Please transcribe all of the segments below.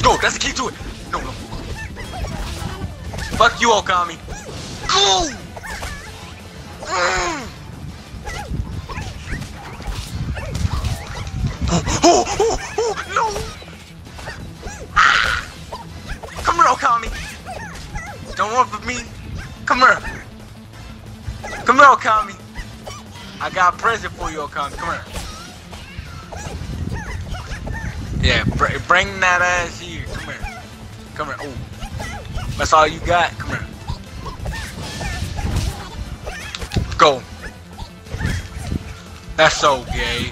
go. That's the key to it. No, no. Fuck you, Okami. Go! No! Ah! Come here, Okami. Don't run for me. Come here. Come here, Okami. I got a present for you, Okami. Come here. Yeah, bring that ass here. Come here. Come here. Oh, that's all you got. Come here. Go. That's so gay.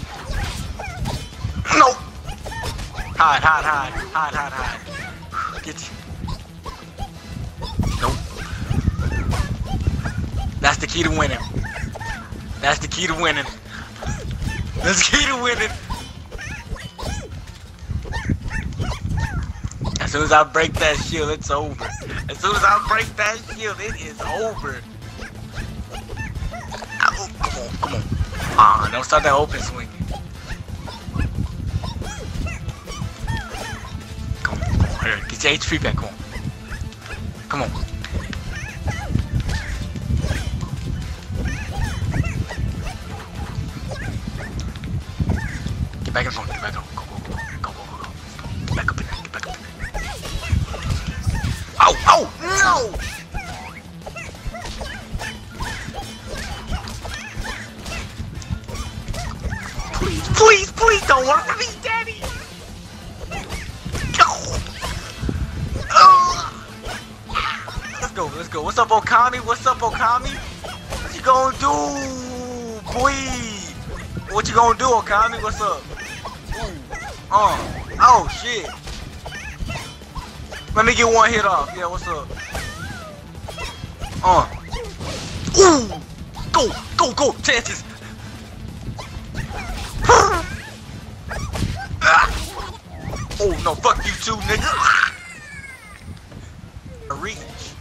No. Hide, hide, hide, hide, hide, hide. Get you. Nope. That's the key to winning. That's the key to winning. That's the key to winning. As soon as I break that shield, it's over. As soon as I break that shield, it is over. Oh, come on, come on. Ah, don't start that open swing. Come on, come on. Here, get your HP back. Come on. Come on. Get back in front. Get back on. Go, go, go, go, go, go, go. Get back up in there. Get back up in there. Ow! Ow! No! Please, please, please don't work for me, Daddy! Go! Let's go, let's go. What's up, Okami? What's up, Okami? What you gonna do, boy? What you gonna do, Okami? What's up? Ooh. Oh, shit. Let me get one hit off. Yeah, what's up? Ooh! Go! Go! Go! Chances! Oh no, fuck you too, nigga! Reach.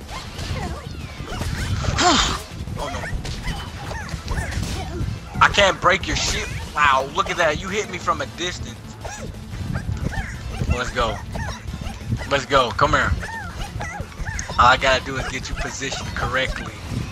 Oh no. I can't break your shit. Wow, look at that. You hit me from a distance. Let's go. Let's go. Come here. All I gotta do is get you positioned correctly.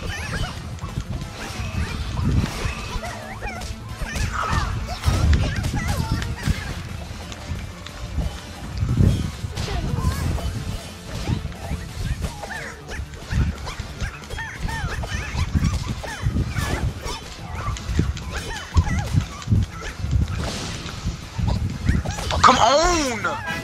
Oh, come on!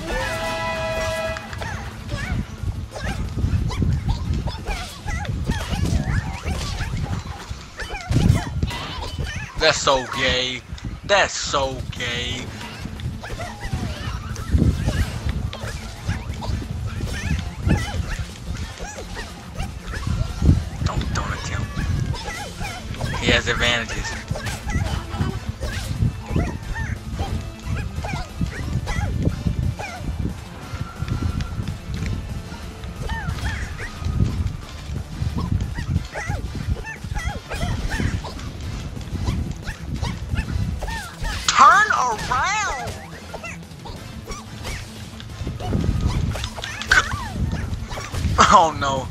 That's so gay. That's so gay. Don't attempt. He has advantages. Around. Oh no.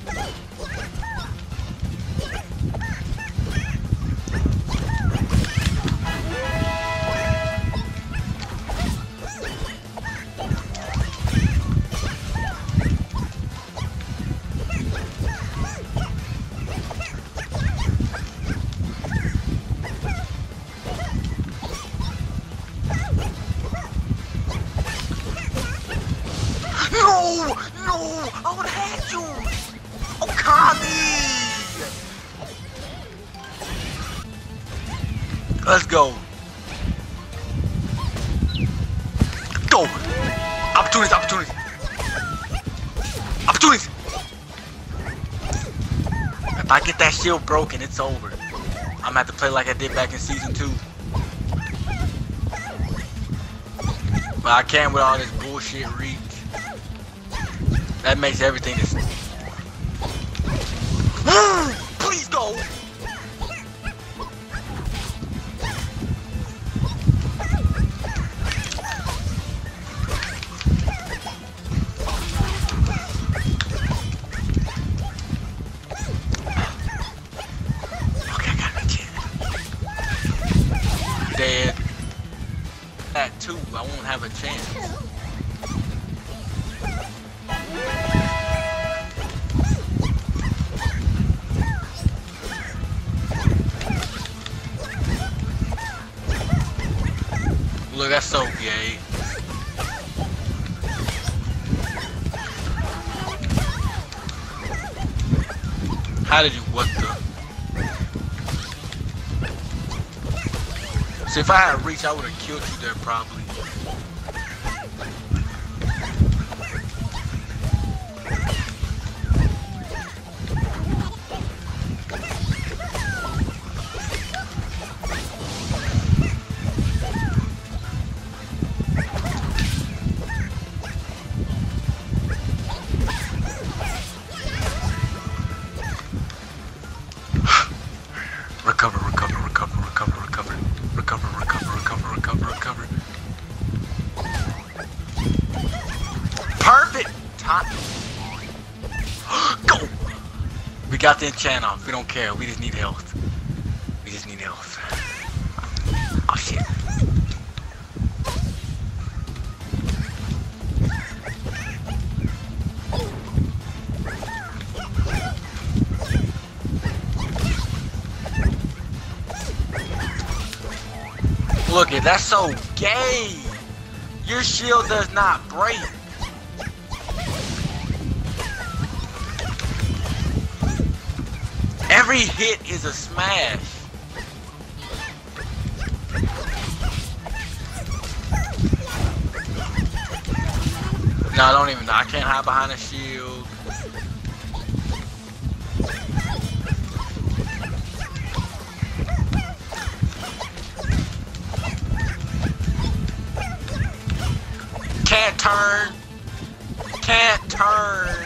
No! No! I would have had you! Okami! Let's go. Go! Opportunities, opportunities! Opportunities! If I get that shield broken, it's over. I'm gonna have to play like I did back in season 2. But I can't with all this bullshit reach. That makes everything this. Please go! have a chance. Look, that's so gay. How did you, what the? See, if I had reached, I would have killed you there probably. Recover, recover, recover, recover, recover, recover, recover, recover, recover, recover. Perfect! Top. Go! We got the enchant off. We don't care. We just need health. We just need health. Oh shit. Look it, that's so gay. Your shield does not break. Every hit is a smash. No, I don't even know. I can't hide behind a shield. Can't turn. Can't turn.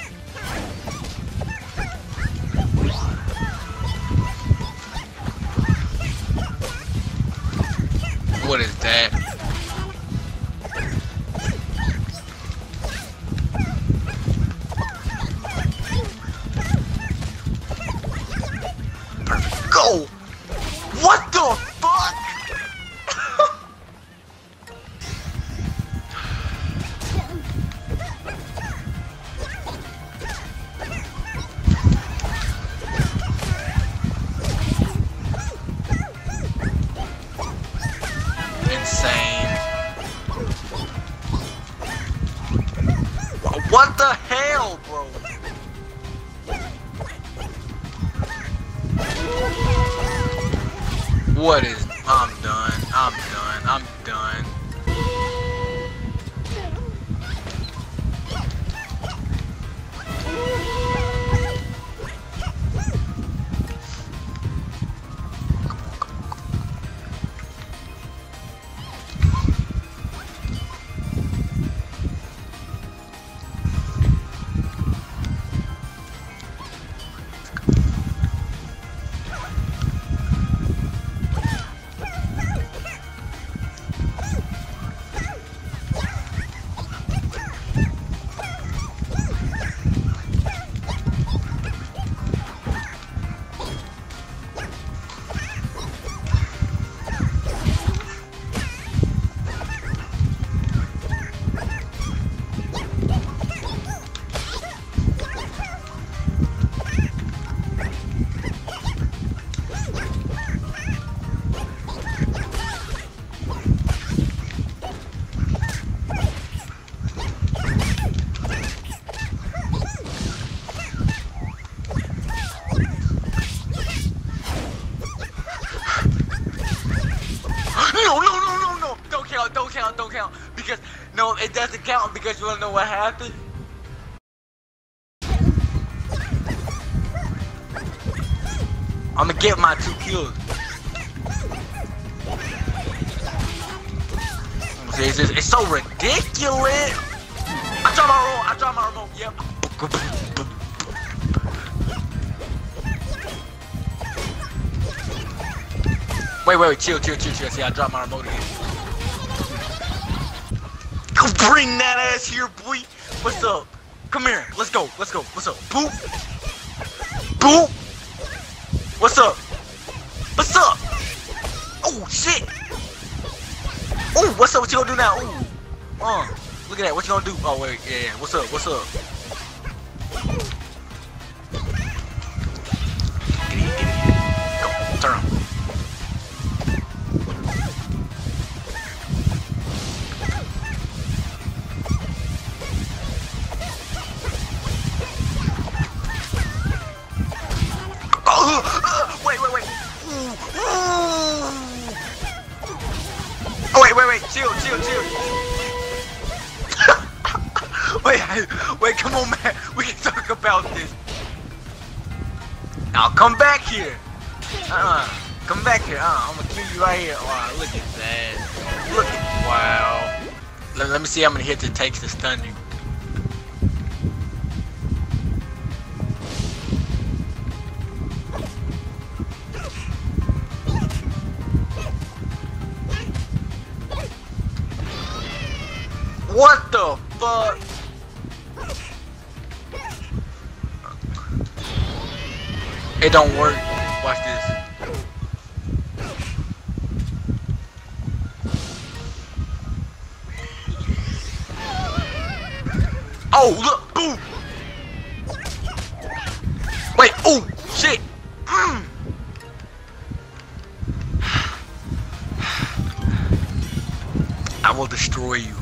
What is that? Perfect. Go! What the fuck? Insane. What the hell, bro? What is... I'm done. I'm done. I'm done. No, don't count, because, no, it doesn't count, because you wanna know what happened? I'm gonna get my 2 kills. It's so ridiculous! I dropped my remote, yep. Wait, chill. See, I dropped my remote again. Go bring that ass here, boy. What's up? Come here. Let's go. What's up? Boop. Boop. What's up? Oh, shit. Oh, what's up? What you gonna do now? Ooh. Look at that. What you gonna do? Oh wait, yeah. What's up? What's up? Get in, get in. Go, turn on. Wait. Oh, wait. Chill. wait, come on, man. We can talk about this. Now, come back here. Come back here. I'm gonna kill you right here. Wow, look at that. Wow. Let me see how many hits it takes to stun you. What the fuck? It don't work. Watch this. Oh, look, boom. Wait, oh, shit. I will destroy you.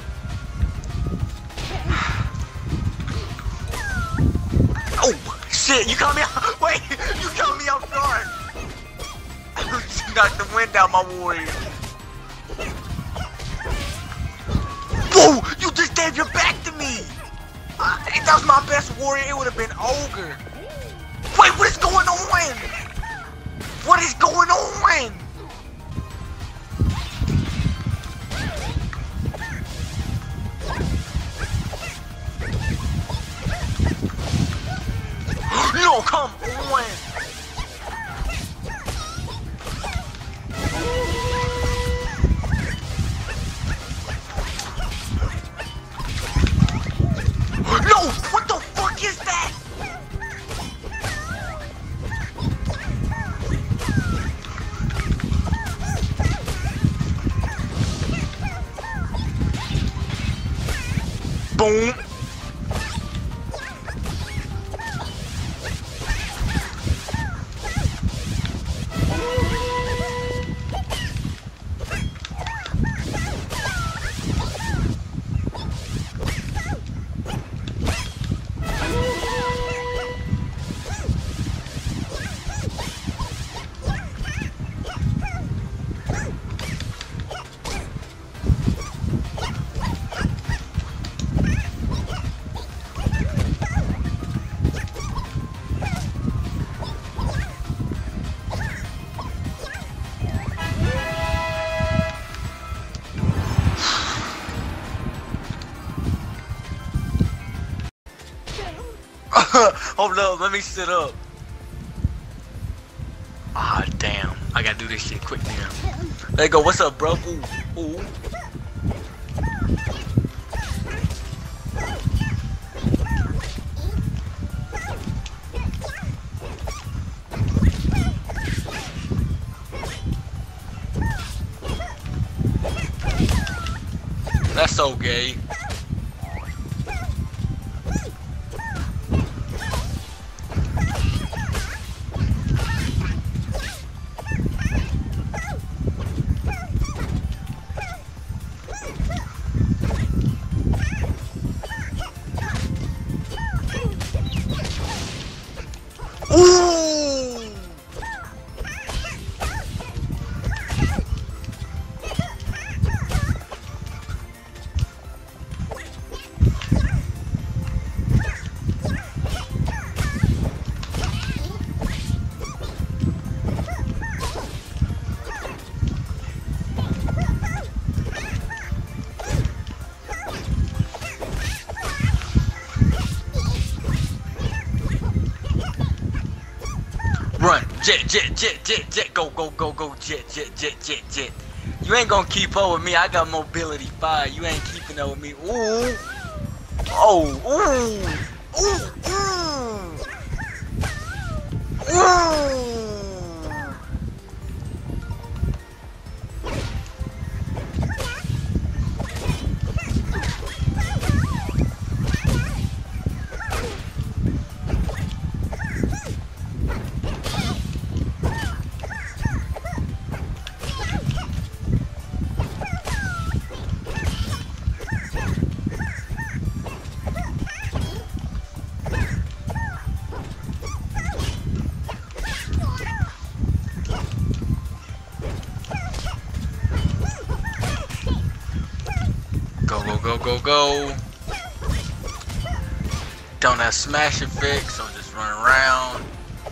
Oh, shit, you caught me out. Wait, you caught me off guard. You knocked the wind out my warrior. Whoa, you just gave your back to me. If that was my best warrior, it would have been ogre. Wait, what is going on? What is going on? No, come on! No! What the fuck is that? Boom! Hold up, let me sit up. Ah, damn. I gotta do this shit quick now. There you go. What's up, bro? Ooh. That's so gay. Run, jet, go, jet. You ain't gonna keep up with me. I got mobility 5. You ain't keeping up with me. Ooh, oh, ooh. go, go. Don't have smash effect, so just run around.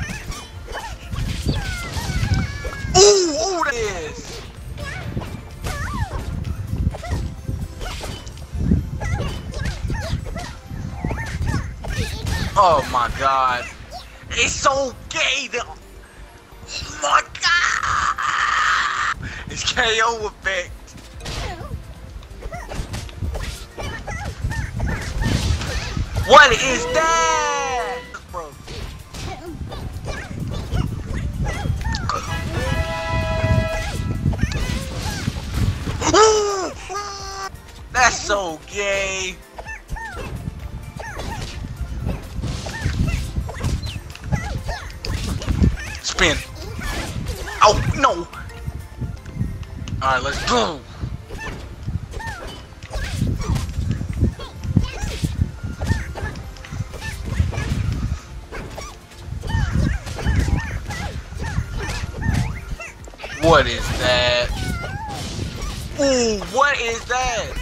Ooh, that is. Oh my god. It's so gay that. Oh my god. It's KO effect. What is that? Bro. That's so gay. Spin. Oh no. Alright, let's go. What is that? Ooh, what is that?